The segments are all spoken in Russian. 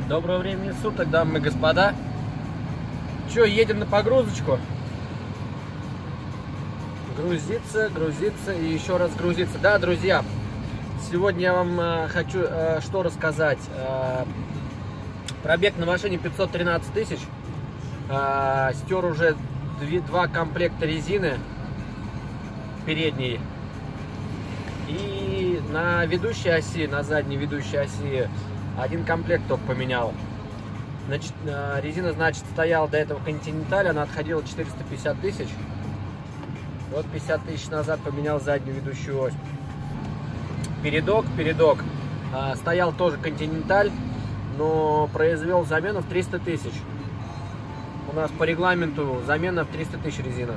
Доброго времени суток, дамы и господа. Че, едем на погрузочку? Грузиться и еще раз грузиться. Да, друзья, сегодня я вам хочу что рассказать. Пробег на машине 513 тысяч. Стер уже два комплекта резины передней. И на ведущей оси, на задней ведущей оси один комплект только поменял. Значит, резина, значит, стояла до этого Continental, она отходила 450 тысяч. Вот 50 тысяч назад поменял заднюю ведущую ось. Передок. Стоял тоже Continental, но произвел замену в 300 тысяч. У нас по регламенту замена в 300 тысяч резина.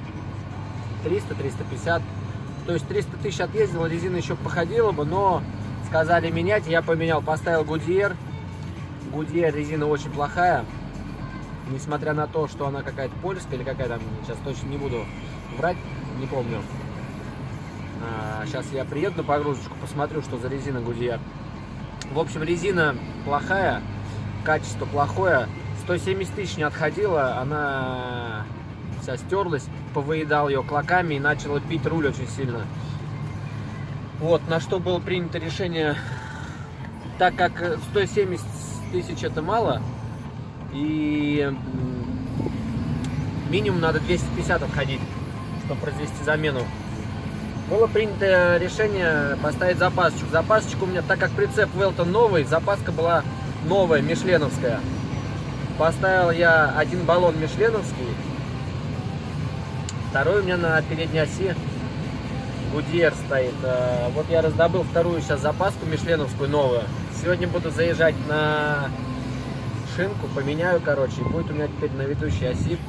300-350. То есть 300 тысяч отъездила, резина еще походила бы, но сказали менять, я поменял, поставил Goodyear. Goodyear резина очень плохая, несмотря на то, что она какая-то польская или какая там, сейчас точно не буду врать, не помню. Сейчас я приеду на погрузочку, посмотрю, что за резина Goodyear. В общем, резина плохая, качество плохое, 170 тысяч не отходила, она вся стерлась, повыедал ее клоками и начала пить руль очень сильно. Вот, на что было принято решение, так как 170 тысяч это мало, и минимум надо 250 отходить, чтобы произвести замену. Было принято решение поставить запасочку. Запасочка у меня, так как прицеп Велтон новый, запаска была новая, мишленовская. Поставил я один баллон мишленовский, второй у меня на передней оси Goodyear стоит. Вот я раздобыл вторую сейчас запаску мишленовскую новую. Сегодня буду заезжать на шинку, поменяю, короче. И будет у меня теперь на ведущей оси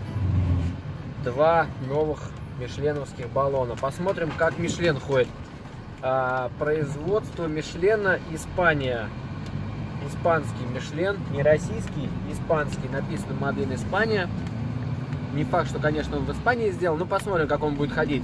два новых мишленовских баллона. Посмотрим, как Мишлен ходит. Производство Мишлена Испания. Испанский Мишлен, не российский, испанский. Написано Made in Испания. Не факт, что, конечно, он в Испании сделал, но посмотрим, как он будет ходить.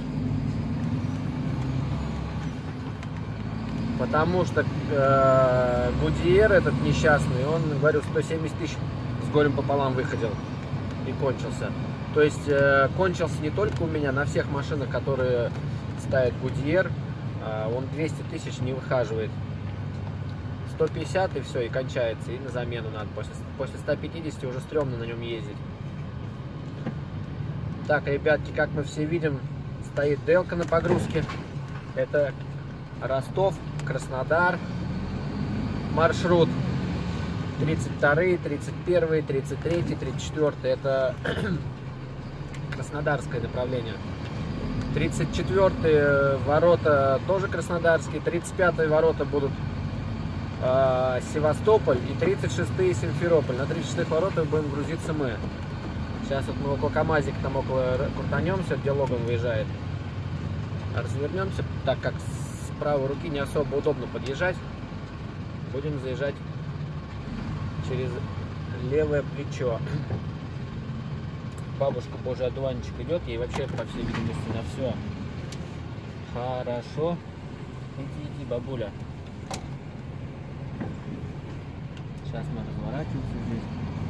Потому что Goodyear этот несчастный, он, говорю, 170 тысяч с горем пополам выходил и кончился. То есть кончился не только у меня, на всех машинах, которые ставят Goodyear, он 200 тысяч не выхаживает. 150 и все, и кончается, и на замену надо. После 150 уже стрёмно на нем ездить. Так, ребятки, как мы все видим, стоит Делка на погрузке. Это Ростов, Краснодар, маршрут 32, 31, 33, 34, это краснодарское направление. 34 ворота тоже краснодарские, 35 ворота будут Севастополь и 36 Симферополь. На 36 воротах будем грузиться мы. Сейчас вот мы около КамАЗика, там около крутанемся, где Логан выезжает. Развернемся, так как с правой руки не особо удобно подъезжать. Будем заезжать через левое плечо. Бабушка Божий одуванчик идет, ей вообще, по всей видимости, на все хорошо. Иди, бабуля. Сейчас мы разворачиваемся здесь.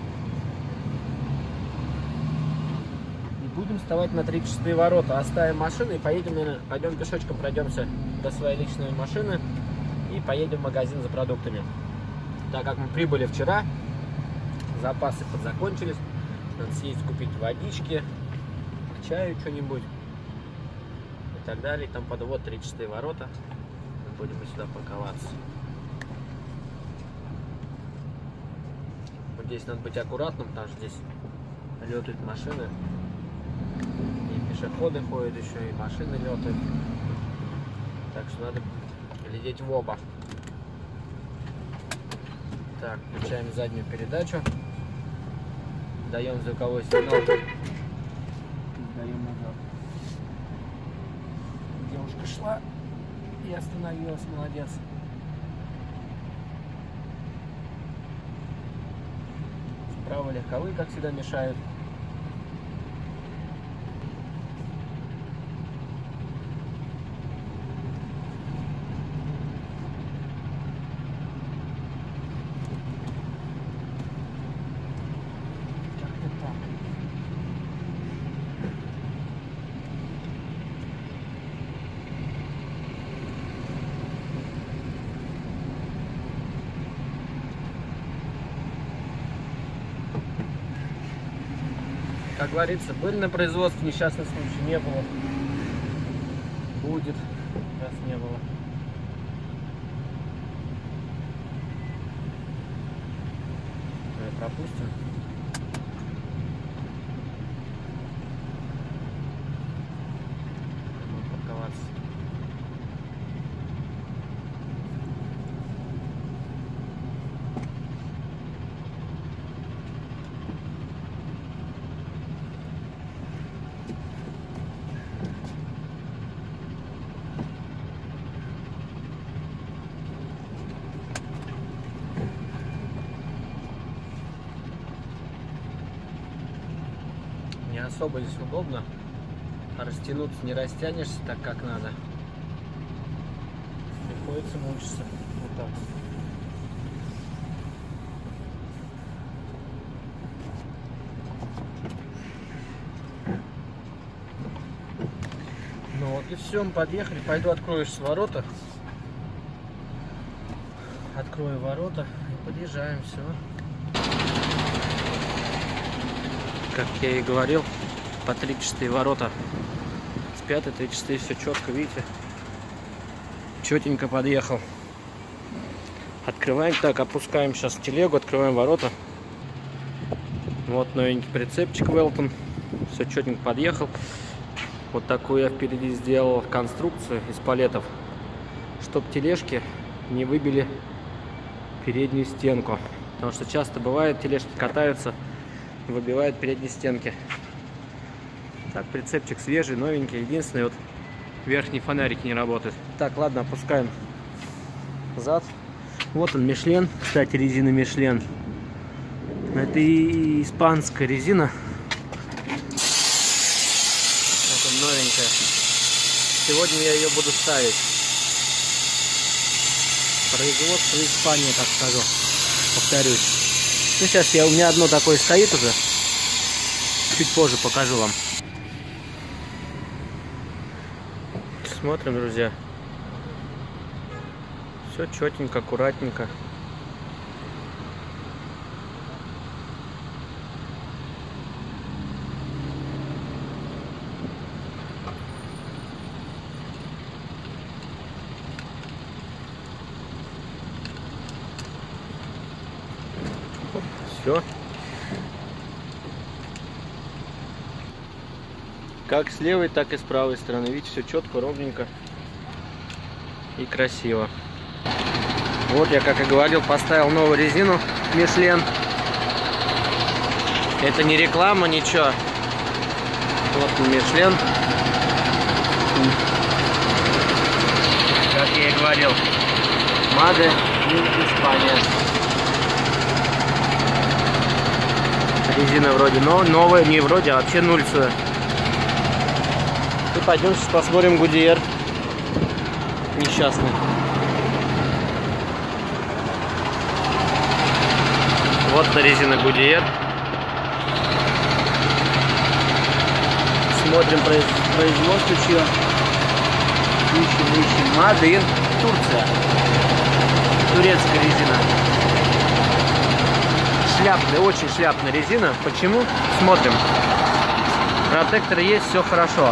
И будем вставать на 36 ворота. Оставим машину и поедем, наверное, пойдем пешочком, пройдемся до своей личной машины и поедем в магазин за продуктами. Так как мы прибыли вчера, запасы подзакончились, надо съездить купить водички, к чаю что-нибудь и так далее. Там подвод 36 ворота. Мы будем сюда парковаться. Вот здесь надо быть аккуратным, потому что здесь летают машины. И пешеходы ходят еще, и машины летают. Так что надо глядеть в оба. Так, включаем заднюю передачу. Даем звуковой сигнал. Даем назад. Девушка шла и остановилась, молодец. Справа легковые, как всегда, мешают. как говорится, были на производстве, несчастный случай не было. Будет, раз не было. Давай пропустим. Парковаться. Не особо здесь удобно, а растянуться не растянешься так, как надо. Приходится мучиться вот так. Ну вот и все, мы подъехали. Пойду откроешь ворота. Открою ворота и подъезжаем, все. Как я и говорил, по 3-4 ворота. С 5-й, 3-4, все четко, видите? Четенько подъехал. Открываем так, опускаем сейчас телегу, открываем ворота. Вот новенький прицепчик Велтон. Все четенько подъехал. Вот такую я впереди сделал конструкцию из палетов, чтобы тележки не выбили переднюю стенку. Потому что часто бывает, тележки катаются, выбивает передние стенки. Так, прицепчик свежий, новенький. Единственное, вот верхние фонарики не работают. Так, ладно, опускаем зад. Вот он, Мишлен. Кстати, резина Мишлен. Это и испанская резина. Вот он, новенькая. Сегодня я ее буду ставить. Производство Испании, так скажу. Повторюсь. Ну, сейчас у меня одно такое стоит уже. Чуть позже покажу вам. Смотрим, друзья. Все четенько, аккуратненько. Все. Как с левой, так и с правой стороны. Видите, все четко, ровненько и красиво. Вот я, как и говорил, поставил новую резину Мишлен. Это не реклама, ничего. Вот Мишлен. Как я и говорил, Made in Испания. Резина вроде новая, не вроде, а вообще нульцевая. И пойдем сейчас посмотрим Гудьер несчастный. Вот на резина Гудьер. Смотрим производство чье. Ищем. Made in Турция. Турецкая резина. Шляпная, очень шляпная резина. Почему? Смотрим. Протекторы есть, все хорошо.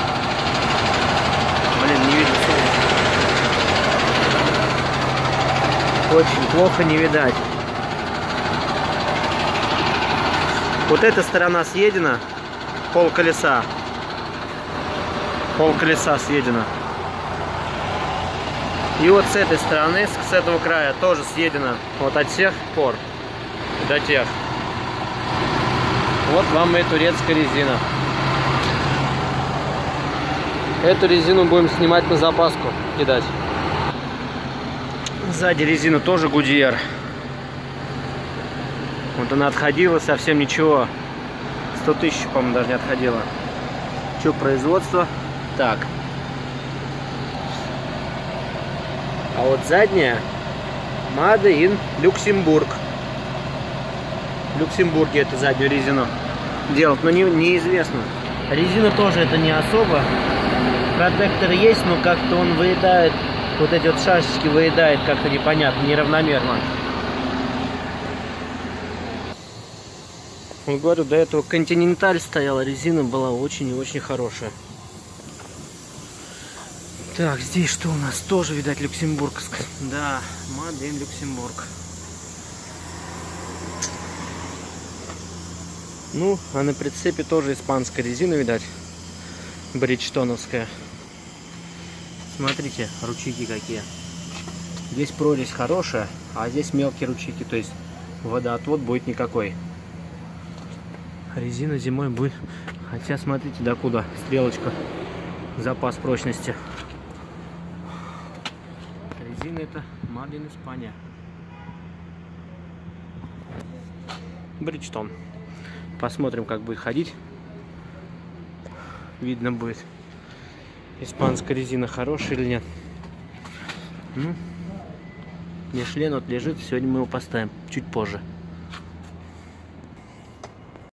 Блин, не видно солнца. Очень плохо не видать. Вот эта сторона съедена. Пол колеса съедено. И вот с этой стороны, с этого края тоже съедено. Вот от всех пор до тех. Вот вам и турецкая резина. Эту резину будем снимать на запаску, кидать. Сзади резина тоже Гудьер. Вот она отходила совсем ничего. 100 тысяч, по-моему, даже не отходила. Что, производство? Так. А вот задняя Made in Люксембург. В Люксембурге эту заднюю резину делают, но неизвестно. Резина тоже это не особо. Протектор есть, но как-то он выедает. Вот эти вот шашечки выедает как-то непонятно, неравномерно. Вот говорю, до этого Континенталь стояла, резина была очень и очень хорошая. Так, здесь что у нас? Тоже, видать, люксембургская. Да, Маден Люксембург. Ну, а на прицепе тоже испанская резина, видать. Бриджтоновская. Смотрите, ручейки какие. Здесь прорезь хорошая, а здесь мелкие ручейки, то есть водоотвод будет никакой. Резина зимой будет. Хотя смотрите, докуда стрелочка. Запас прочности. Резина это Маден Испания. Бриджтон. Посмотрим, как будет ходить. Видно будет, испанская резина хорошая или нет. Ну, Мишлен вот лежит, сегодня мы его поставим чуть позже.